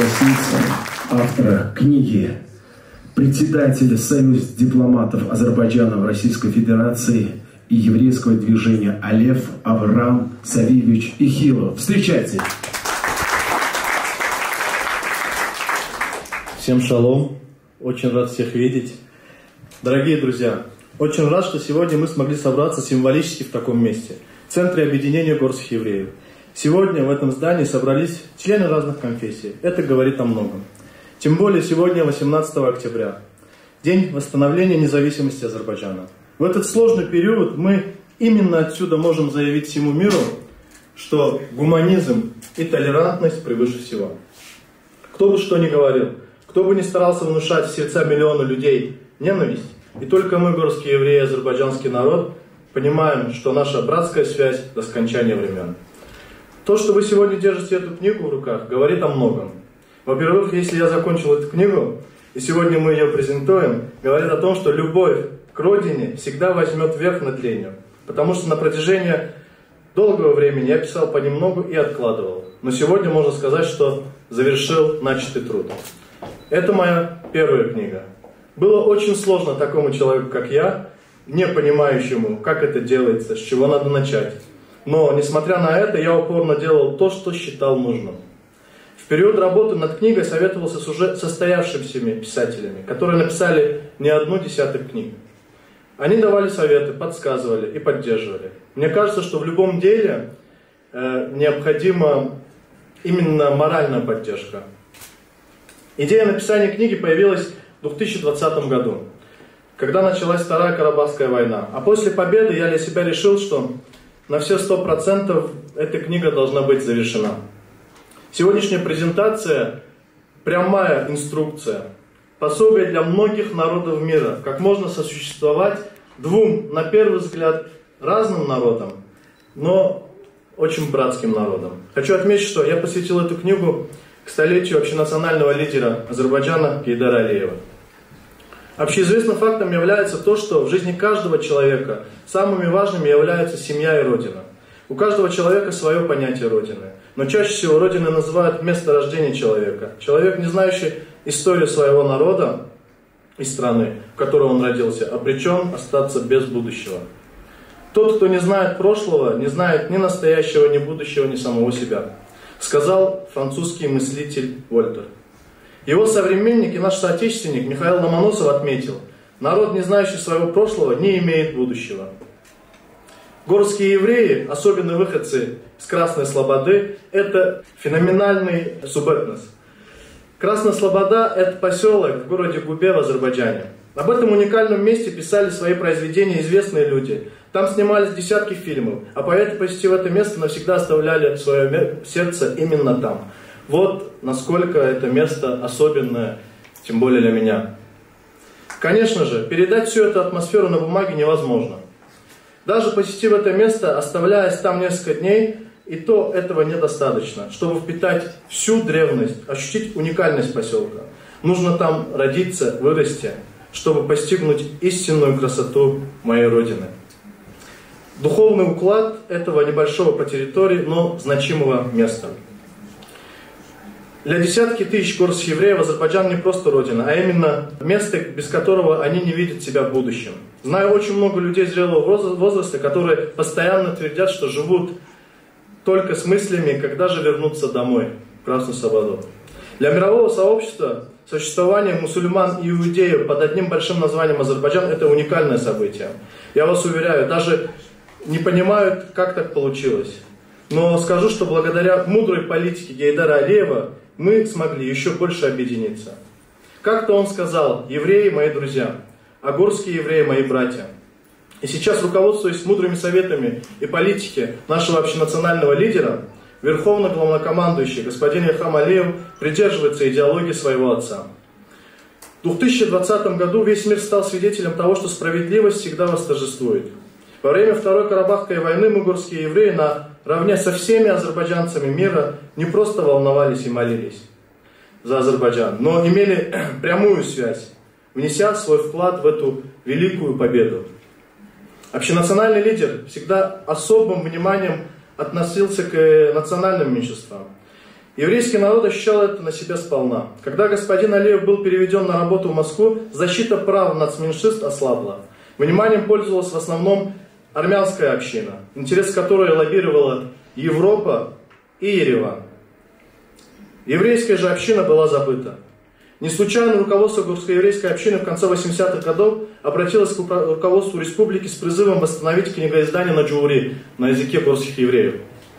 пригласить автора книги, председателя Союза дипломатов Азербайджана в Российской Федерации и еврейского движения Алеф Авраам Савиевич Ихилов. Встречайте! Всем шалом! Очень рад всех видеть. Дорогие друзья, очень рад, что сегодня мы смогли собраться символически в таком месте, в Центре объединения горских евреев. Сегодня в этом здании собрались члены разных конфессий. Это говорит о многом. Тем более сегодня, 18 октября, день восстановления независимости Азербайджана. В этот сложный период мы именно отсюда можем заявить всему миру, что гуманизм и толерантность превыше всего. Кто бы что ни говорил, кто бы ни старался внушать в сердца миллиона людей ненависть, и только мы, горские евреи, азербайджанский народ, понимаем, что наша братская связь до скончания времен. То, что вы сегодня держите эту книгу в руках, говорит о многом. Во-первых, если я закончил эту книгу, и сегодня мы ее презентуем, говорит о том, что любовь к родине всегда возьмет верх над ленью. Потому что на протяжении долгого времени я писал понемногу и откладывал. Но сегодня можно сказать, что завершил начатый труд. Это моя первая книга. Было очень сложно такому человеку, как я, не понимающему, как это делается, с чего надо начать. Но, несмотря на это, я упорно делал то, что считал нужным. В период работы над книгой советовался с уже состоявшимися писателями, которые написали не одну десяток книг. Они давали советы, подсказывали и поддерживали. Мне кажется, что в любом деле необходима именно моральная поддержка. Идея написания книги появилась в 2020 году, когда началась Вторая Карабахская война. А после победы я для себя решил, что на все 100% эта книга должна быть завершена. Сегодняшняя презентация – прямая инструкция, пособие для многих народов мира, как можно сосуществовать двум, на первый взгляд, разным народам, но очень братским народам. Хочу отметить, что я посвятил эту книгу к столетию общенационального лидера Азербайджана Гейдара Алиева. Общеизвестным фактом является то, что в жизни каждого человека самыми важными являются семья и родина. У каждого человека свое понятие родины. Но чаще всего родиной называют место рождения человека. Человек, не знающий историю своего народа и страны, в которой он родился, обречен остаться без будущего. Тот, кто не знает прошлого, не знает ни настоящего, ни будущего, ни самого себя, сказал французский мыслитель Вольтер. Его современник и наш соотечественник Михаил Ломоносов отметил: народ, не знающий своего прошлого, не имеет будущего. Горские евреи, особенно выходцы с Красной Слободы, это феноменальный субэтнос. Красная Слобода – это поселок в городе Губе в Азербайджане. Об этом уникальном месте писали свои произведения известные люди. Там снимались десятки фильмов, а поэты, посетив это место, навсегда оставляли свое сердце именно там. Вот насколько это место особенное, тем более для меня. Конечно же, передать всю эту атмосферу на бумаге невозможно. Даже посетив это место, оставляясь там несколько дней, и то этого недостаточно. Чтобы впитать всю древность, ощутить уникальность поселка, нужно там родиться, вырасти, чтобы постигнуть истинную красоту моей родины. Духовный уклад этого небольшого по территории, но значимого места. Для десятки тысяч горских евреев Азербайджан не просто родина, а именно место, без которого они не видят себя в будущем. Знаю очень много людей зрелого возраста, которые постоянно твердят, что живут только с мыслями, когда же вернуться домой, в Красную Слободу. Для мирового сообщества существование мусульман и иудеев под одним большим названием Азербайджан – это уникальное событие. Я вас уверяю, даже не понимают, как так получилось. Но скажу, что благодаря мудрой политике Гейдара Алиева мы смогли еще больше объединиться. Как-то он сказал: евреи мои друзья, а горские евреи мои братья. И сейчас, руководствуясь мудрыми советами и политики нашего общенационального лидера, верховный главнокомандующий господин Ильхам Алиев придерживается идеологии своего отца. В 2020 году весь мир стал свидетелем того, что справедливость всегда восторжествует. Во время Второй Карабахской войны мы, горские евреи, наравне со всеми азербайджанцами мира не просто волновались и молились за Азербайджан, но имели прямую связь, внеся свой вклад в эту великую победу. Общенациональный лидер всегда особым вниманием относился к национальным меньшинствам. Еврейский народ ощущал это на себя сполна. Когда господин Алиев был переведен на работу в Москву, защита прав нацменьшинств ослабла. Вниманием пользовалась в основном армянская община, интерес которой лоббировала Европа и Ереван. Еврейская же община была забыта. Не случайно руководство горско-еврейской общины в конце 80-х годов обратилось к руководству республики с призывом восстановить книгоиздание на джури, на языке горских евреев.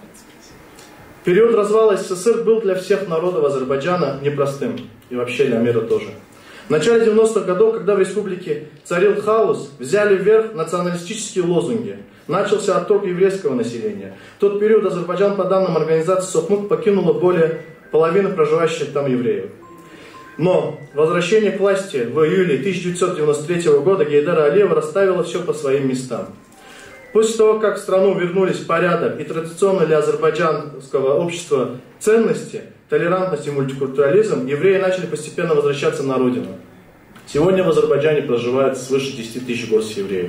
Период развала СССР был для всех народов Азербайджана непростым, и вообще для мира тоже. В начале 90-х годов, когда в республике царил хаос, взяли вверх националистические лозунги. Начался отток еврейского населения. В тот период Азербайджан, по данным организации Сохмут, покинуло более половины проживающих там евреев. Но возвращение к власти в июле 1993 года Гейдара Алиева расставило все по своим местам. После того, как в страну вернулись порядок и традиционно для азербайджанского общества ценности, толерантность и мультикультурализм, евреи начали постепенно возвращаться на родину. Сегодня в Азербайджане проживает свыше 10 тысяч горских евреев.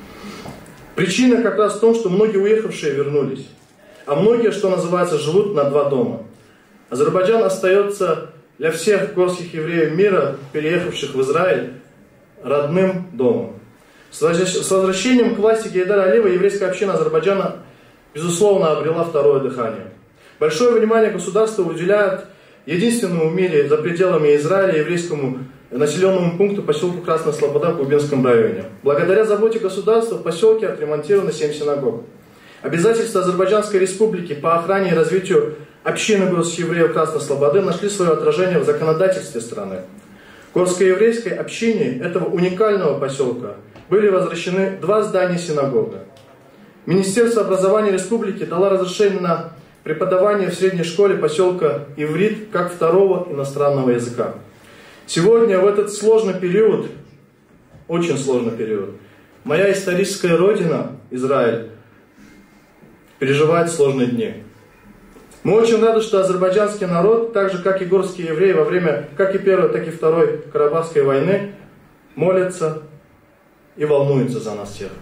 Причина как раз в том, что многие уехавшие вернулись, а многие, что называется, живут на два дома. Азербайджан остается для всех горских евреев мира, переехавших в Израиль, родным домом. С возвращением к власти Гейдара Алиева еврейская община Азербайджана, безусловно, обрела второе дыхание. Большое внимание государство уделяет единственному в мире за пределами Израиля еврейскому населенному пункту поселку Красная Слобода в Кубинском районе. Благодаря заботе государства в поселке отремонтировано 7 синагог. Обязательства Азербайджанской республики по охране и развитию общины горских евреев Красной Слободы нашли свое отражение в законодательстве страны. Горско-еврейской общине этого уникального поселка были возвращены 2 здания синагога. Министерство образования республики дало разрешение на преподавание в средней школе поселка иврит как второго иностранного языка. Сегодня, в этот сложный период, очень сложный период, моя историческая родина, Израиль, переживает сложные дни. Мы очень рады, что азербайджанский народ, так же как и горские евреи, во время как и Первой, так и Второй Карабахской войны, молятся и волнуются за нас всех.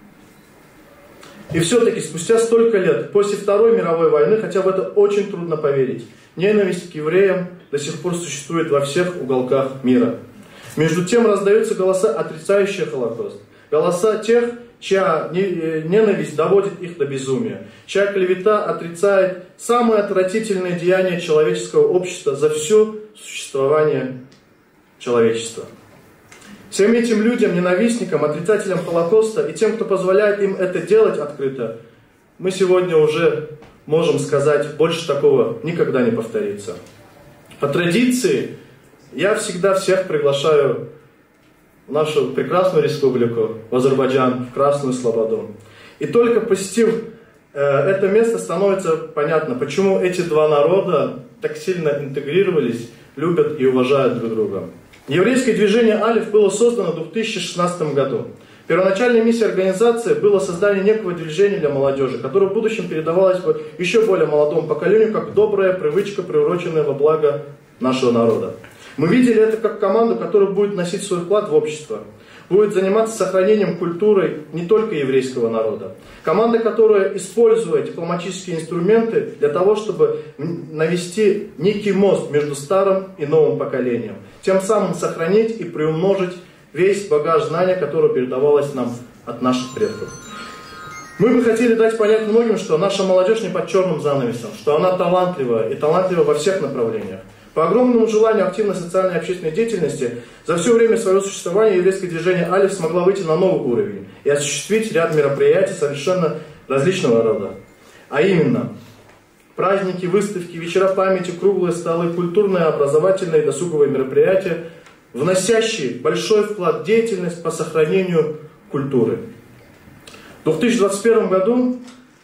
И все-таки спустя столько лет, после Второй мировой войны, хотя в это очень трудно поверить, ненависть к евреям до сих пор существует во всех уголках мира. Между тем раздаются голоса, отрицающие Холокост. Голоса тех, чья ненависть доводит их до безумия, чья клевета отрицает самые отвратительные деяния человеческого общества за все существование человечества. Всем этим людям, ненавистникам, отрицателям Холокоста и тем, кто позволяет им это делать открыто, мы сегодня уже можем сказать, больше такого никогда не повторится. По традиции я всегда всех приглашаю в нашу прекрасную республику, в Азербайджан, в Красную Слободу. И только посетив это место, становится понятно, почему эти два народа так сильно интегрировались, любят и уважают друг друга. Еврейское движение Алиф было создано в 2016 году. Первоначальной миссией организации было создание некого движения для молодежи, которое в будущем передавалось бы еще более молодому поколению, как добрая привычка, приуроченная во благо нашего народа. Мы видели это как команду, которая будет носить свой вклад в общество, будет заниматься сохранением культуры не только еврейского народа. Команда, которая, используя дипломатические инструменты для того, чтобы навести некий мост между старым и новым поколением, тем самым сохранить и приумножить весь багаж знания, который передавалось нам от наших предков. Мы бы хотели дать понять многим, что наша молодежь не под черным занавесом, что она талантлива и талантлива во всех направлениях. По огромному желанию активной социальной и общественной деятельности за все время своего существования еврейское движение Алиф смогла выйти на новый уровень и осуществить ряд мероприятий совершенно различного рода. А именно, праздники, выставки, вечера памяти, круглые столы, культурные, образовательные и досуговые мероприятия, вносящие большой вклад в деятельность по сохранению культуры. В 2021 году,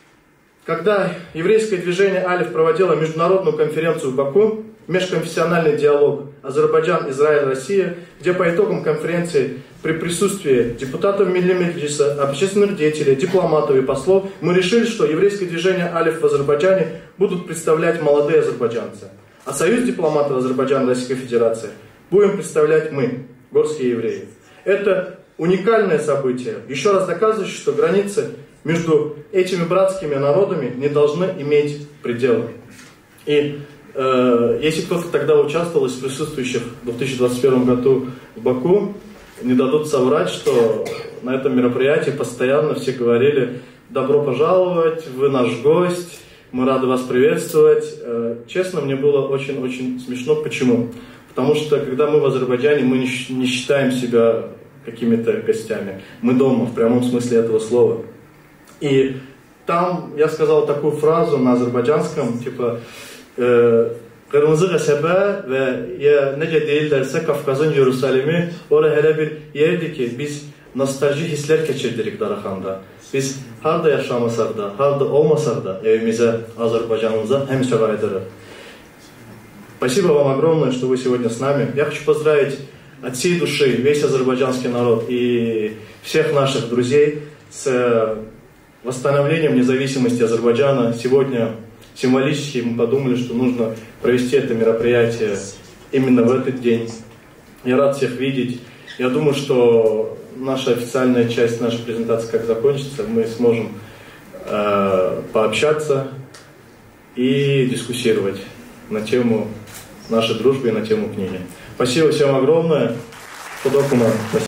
когда еврейское движение Алиф проводило международную конференцию в Баку, межконфессиональный диалог Азербайджан, Израиль, Россия, где по итогам конференции при присутствии депутатов Меджлиса, общественных деятелей, дипломатов и послов, мы решили, что еврейское движение Алиф в Азербайджане будут представлять молодые азербайджанцы, а Союз дипломатов Азербайджана Российской Федерации будем представлять мы, горские евреи. Это уникальное событие, еще раз доказывающее, что границы между этими братскими народами не должны иметь пределов. И если кто-то тогда участвовал из присутствующих в 2021 году в Баку, не дадут соврать, что на этом мероприятии постоянно все говорили: добро пожаловать, вы наш гость, мы рады вас приветствовать. Честно, мне было очень-очень смешно. Почему? Потому что, когда мы в Азербайджане, мы не считаем себя какими-то гостями. Мы дома, в прямом смысле этого слова. И там я сказал такую фразу на азербайджанском, типа «Kırmızı qəsəbə və ya necə deyirlərsə Qafqazın Yerusəlimi, ora hələ bir yerdir ki, biz nostalji hisslər keçirdirik Daraxanda. Biz harda yaşamasaq da, harda olmasaq da evimizə, Azərbaycanımıza həmişə qayıdırıq». Спасибо вам огромное, что вы сегодня с нами. Я хочу поздравить от всей души весь азербайджанский народ и всех наших друзей с восстановлением независимости Азербайджана. Сегодня символически мы подумали, что нужно провести это мероприятие именно в этот день. Я рад всех видеть. Я думаю, что наша официальная часть нашей презентации, как закончится, мы сможем пообщаться и дискуссировать на тему нашей дружбы и на тему книги. Спасибо всем огромное.